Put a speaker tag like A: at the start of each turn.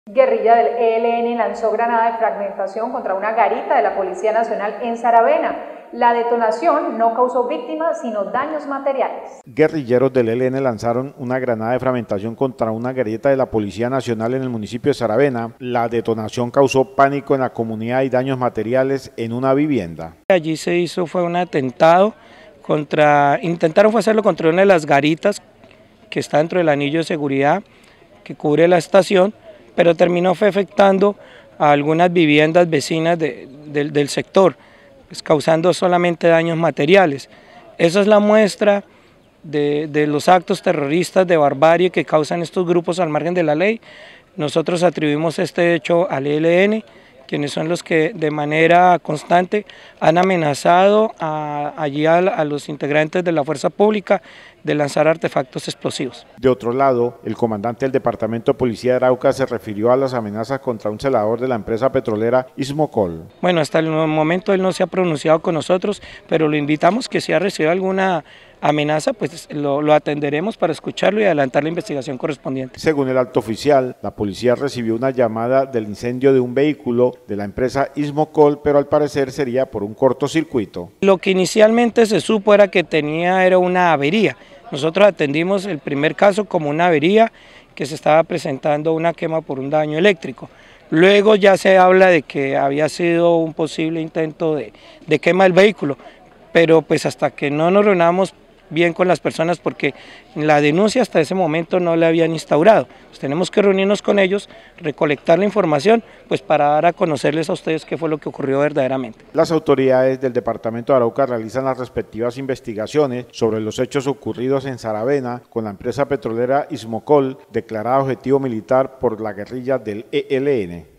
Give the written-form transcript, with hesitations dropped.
A: Guerrilla del ELN lanzó granada de fragmentación contra una garita de la Policía Nacional en Saravena. La detonación no causó víctimas, sino daños materiales.
B: Guerrilleros del ELN lanzaron una granada de fragmentación contra una garita de la Policía Nacional en el municipio de Saravena. La detonación causó pánico en la comunidad y daños materiales en una vivienda.
C: Allí fue un atentado intentaron hacerlo contra una de las garitas que está dentro del anillo de seguridad que cubre la estación, pero terminó afectando a algunas viviendas vecinas del sector, pues, causando solamente daños materiales. Esa es la muestra de los actos terroristas de barbarie que causan estos grupos al margen de la ley. Nosotros atribuimos este hecho al ELN, quienes son los que de manera constante han amenazado a los integrantes de la fuerza pública de lanzar artefactos explosivos.
B: De otro lado, el comandante del Departamento de Policía de Arauca se refirió a las amenazas contra un celador de la empresa petrolera Ismocol.
C: Bueno, hasta el momento él no se ha pronunciado con nosotros, pero lo invitamos que si ha recibido alguna amenaza, pues lo atenderemos para escucharlo y adelantar la investigación correspondiente.
B: Según el alto oficial, la policía recibió una llamada del incendio de un vehículo de la empresa Ismocol, pero al parecer sería por un cortocircuito.
C: Lo que inicialmente se supo era que era una avería. Nosotros atendimos el primer caso como una avería que se estaba presentando una quema por un daño eléctrico. Luego ya se habla de que había sido un posible intento de quema del vehículo, pero pues hasta que no nos reunamos bien con las personas, porque la denuncia hasta ese momento no la habían instaurado. Pues tenemos que reunirnos con ellos, recolectar la información, pues para dar a conocerles a ustedes qué fue lo que ocurrió verdaderamente.
B: Las autoridades del departamento de Arauca realizan las respectivas investigaciones sobre los hechos ocurridos en Saravena con la empresa petrolera Ismocol, declarada objetivo militar por la guerrilla del ELN.